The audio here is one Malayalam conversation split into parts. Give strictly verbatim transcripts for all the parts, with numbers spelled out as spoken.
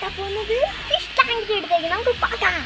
പോകുന്നത് ഫിഷ് ടാങ്കിന്റെ അടുത്തേക്ക്. നമുക്ക് പോകാം.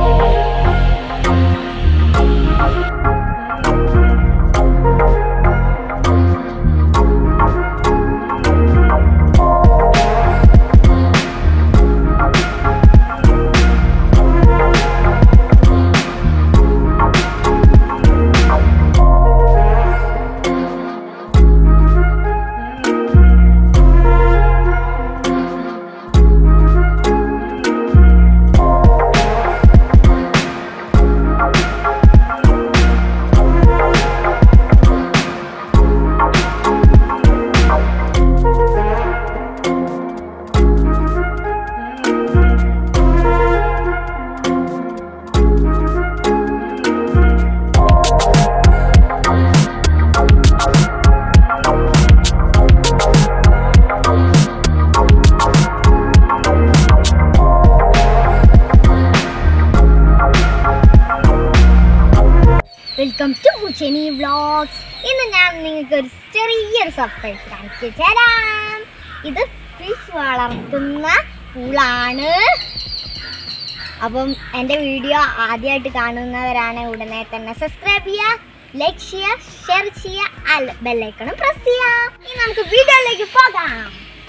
Welcome to Ujani vlogs. ഇന്ന് ഞാൻ നിങ്ങൾക്ക് ഒരു ചെറിയൊരു സർപ്രൈസ് കാണിച്ചു തരാം. ഇത് ഫിഷ് വളർത്തുന്ന പൂളാണ്. അപ്പം എൻ്റെ വീഡിയോ ആദ്യമായിട്ട് കാണുന്നവരാണ് ഉടനെ തന്നെ സബ്സ്ക്രൈബ് ചെയ്യുക, ലൈക്ക് ചെയ്യുക, ഷെയർ ചെയ്യുക, ബെല്ലൈക്കണും പ്രസ് ചെയ്യുക. ഇനി നമുക്ക് വീഡിയോയിലേക്ക് പോകാം.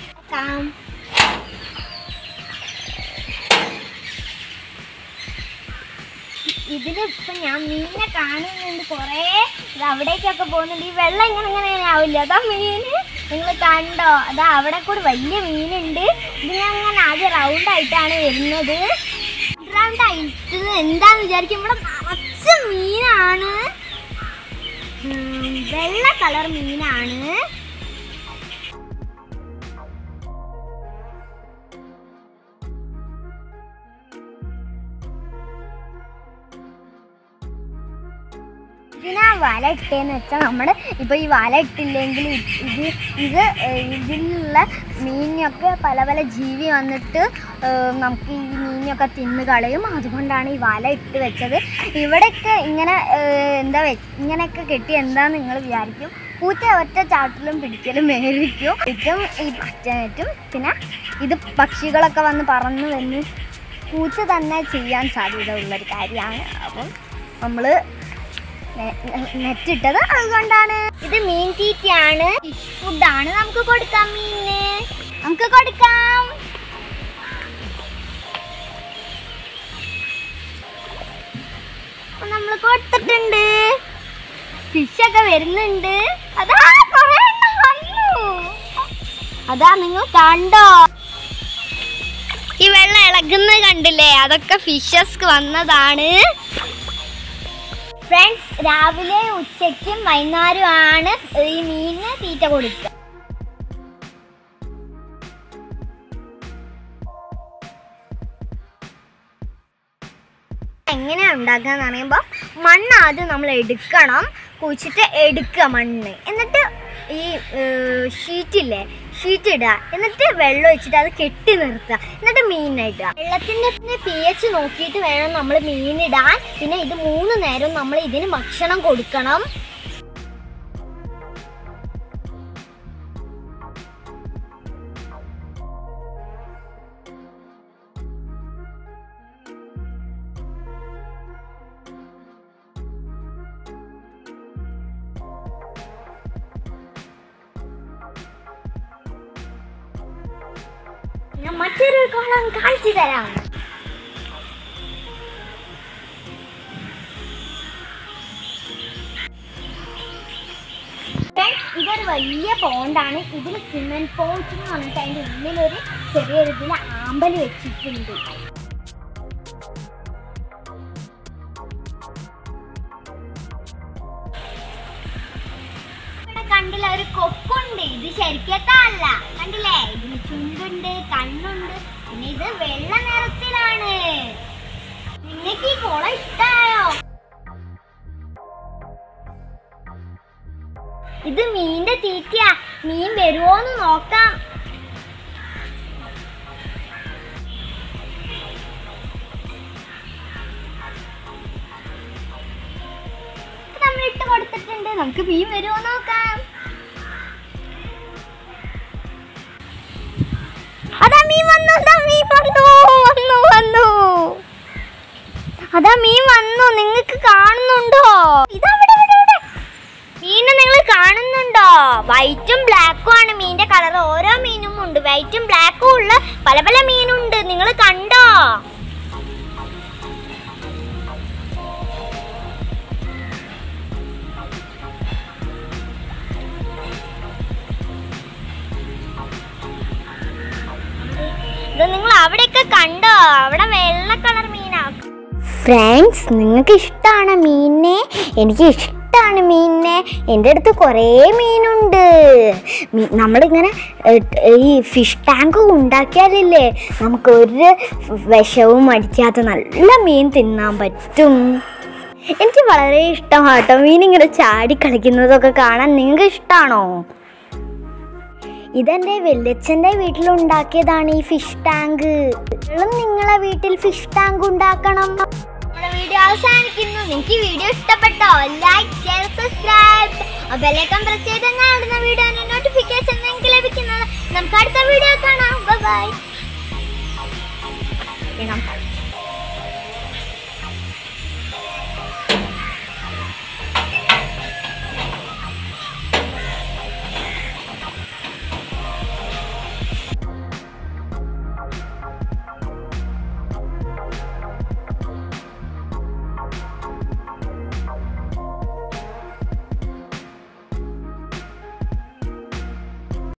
ഇതിലിപ്പം ഞാൻ മീനെ കാണുന്നുണ്ട്. കുറേ ഇത് അവിടേക്കൊക്കെ പോകുന്നുണ്ട്. ഈ വെള്ളം ഇങ്ങനെ ഇങ്ങനെ ആവില്ല. അതാ മീന് നിങ്ങൾ കണ്ടോ? അതാ അവിടെ കൂടി വലിയ മീനുണ്ട്. ഇത് ഞാൻ അങ്ങനെ ആദ്യം റൗണ്ടായിട്ടാണ് വരുന്നത്. റൗണ്ടായിട്ട് എന്താന്ന് വിചാരിക്കും, ഇവിടെ നിറച്ച മീനാണ്. വെള്ള കളർ മീനാണ്. ഇതിനാ വല ഇട്ടേന്ന് വെച്ചാൽ നമ്മൾ ഇപ്പോൾ ഈ വല ഇട്ടില്ലെങ്കിൽ ഇത് ഇത് ഇതിലുള്ള മീനൊക്കെ പല പല ജീവി വന്നിട്ട് നമുക്ക് ഈ മീനൊക്കെ തിന്ന് കളയും. അതുകൊണ്ടാണ് ഈ വല ഇട്ട് വെച്ചത്. ഇവിടെയൊക്കെ ഇങ്ങനെ എന്താ വെ ഇങ്ങനെയൊക്കെ കെട്ടി എന്താന്ന് നിങ്ങൾ വിചാരിക്കും. പൂച്ച ഒറ്റ ചാട്ടിലും പിടിക്കലും മേടിക്കും. ഏറ്റവും ഈ പച്ചനേറ്റും പിന്നെ ഇത് പക്ഷികളൊക്കെ വന്ന് പറന്ന് വന്ന് പൂച്ച തന്നെ ചെയ്യാൻ സാധ്യത ഉള്ളൊരു കാര്യമാണ്. അപ്പം നമ്മൾ നെറ്റ് ഇട്ടത് അതുകൊണ്ടാണ്. ഇത് മീൻ തീറ്റയാണ്, ഫിഷ് ഫുഡാണ്. നമുക്ക് കൊടുക്കാം. മീനിന് നമുക്ക് കൊടുക്കാം. നമ്മൾ കൊടുത്തിട്ടുണ്ട്. ഫിഷൊക്കെ വരുന്നുണ്ട്. അതാ കുറേ എണ്ണം വന്നു. അതാ നിങ്ങൾ കണ്ടോ? ഈ വെള്ളം ഇളകുന്നത് കണ്ടില്ലേ? അതൊക്കെ ഫിഷസ് വന്നതാണ്. ഫ്രണ്ട്സ്, രാവിലെ ഉച്ചയ്ക്കും വൈകുന്നേരമാണ് ഈ മീനിന് തീറ്റ കൊടുക്കുക. എങ്ങനെയാണ് ഉണ്ടാക്കുക എന്ന് പറയുമ്പോൾ, മണ്ണ് ആദ്യം നമ്മൾ എടുക്കണം. കുഴിച്ചിട്ട് എടുക്കുക മണ്ണ്. എന്നിട്ട് ഈ ഷീറ്റില്ലേ, ഷീറ്റ് ഇടുക. എന്നിട്ട് വെള്ളം ഒഴിച്ചിട്ട് അത് കെട്ടി നിർത്തുക. എന്നിട്ട് മീനിടുക. വെള്ളത്തിൻ്റെ പി എച്ച് നോക്കിയിട്ട് വേണം നമ്മൾ മീനിടാൻ. പിന്നെ ഇത് മൂന്ന് നേരം നമ്മൾ ഇതിന് ഭക്ഷണം കൊടുക്കണം. ഞാൻ മറ്റൊരു കോളം കാണിച്ചു തരാം. ഇതൊരു വലിയ പോണ്ടാണ്. ഇതിൽ സിമെന്റ് പോണ്ട് എന്ന് പറഞ്ഞിട്ട് അതിൻ്റെ ഉള്ളിലൊരു ചെറിയൊരു ഇതിൽ ആമ്പൽ വെച്ചിട്ടുണ്ട്. കണ്ടില്ല, ഒരു കൊക്കുണ്ട്. ഇത് ശരിക്കത്തല്ല. കണ്ടില്ലേ? ഇതിന് ചുണ്ടുണ്ട്, കണ്ണുണ്ട്. പിന്നെ ഇത് വെള്ള നിറത്തിലാണ്. നിങ്ങൾക്ക് ഈ കുളം ഇഷ്ടായോ? ഇത് മീനിന്റെ തീറ്റയാ. മീൻ വരുമോന്ന് നോക്കാം. നമ്മൾ ഇട്ട് കൊടുത്തിട്ടുണ്ട്. നമുക്ക് മീൻ വരുമോ നോക്കാം. അതാ മീൻ വന്നു, അതാ മീൻ വന്നു വന്നു വന്നു അതാ മീൻ വന്നു. നിങ്ങൾക്ക് കാണുന്നുണ്ടോ? ഇതാ മീനെ നിങ്ങൾ കാണുന്നുണ്ടോ? വൈറ്റും ബ്ലാക്കും ആണ് മീനിന്റെ കളർ. ഓരോ മീനും ഉണ്ട്, വൈറ്റും ബ്ലാക്കും ഉള്ള പല പല മീനുണ്ട്. നിങ്ങൾ കണ്ടോ? ഇത് നിങ്ങൾ അവിടെയൊക്കെ കണ്ടോ? അവിടെ വെള്ള കളർ മീനാ. ഫ്രണ്ട്സ്, നിങ്ങൾക്ക് ഇഷ്ടമാണ് മീനിനെ? എനിക്ക് ഇഷ്ടമാണ് മീനിനെ. എൻ്റെ അടുത്ത് കുറേ മീനുണ്ട്. നമ്മളിങ്ങനെ ഈ ഫിഷ് ടാങ്ക് ഉണ്ടാക്കിയാലില്ലേ നമുക്ക് ഒരു വിഷവും അടിക്കാത്ത നല്ല മീൻ തിന്നാൻ പറ്റും. എനിക്ക് വളരെ ഇഷ്ടമാണ് കേട്ടോ മീനിങ്ങനെ ചാടി കളിക്കുന്നതൊക്കെ കാണാൻ. നിങ്ങൾക്ക് ഇഷ്ടമാണോ? ഇതെൻ്റെ വല്യച്ഛൻ്റെ വീട്ടിലുണ്ടാക്കിയതാണ് ഈ ഫിഷ് ടാങ്ക്. നിങ്ങളും നിങ്ങളെ വീട്ടിൽ ഫിഷ് ടാങ്ക് ഉണ്ടാക്കണം. നമ്മുടെ വീഡിയോ അവസാനിക്കുന്നു. നിങ്ങൾക്ക് ഈ വീഡിയോ ഇഷ്ടപ്പെട്ടോ? Like, share, subscribe, bell icon press ചെയ്താൽ ഞാൻ ഇടുന്ന വീഡിയോയുടെ നോട്ടിഫിക്കേഷൻ നിങ്ങൾക്ക് ലഭിക്കുന്നത്. നമുക്ക് അടുത്ത വീഡിയോ കാണാം. Bye by.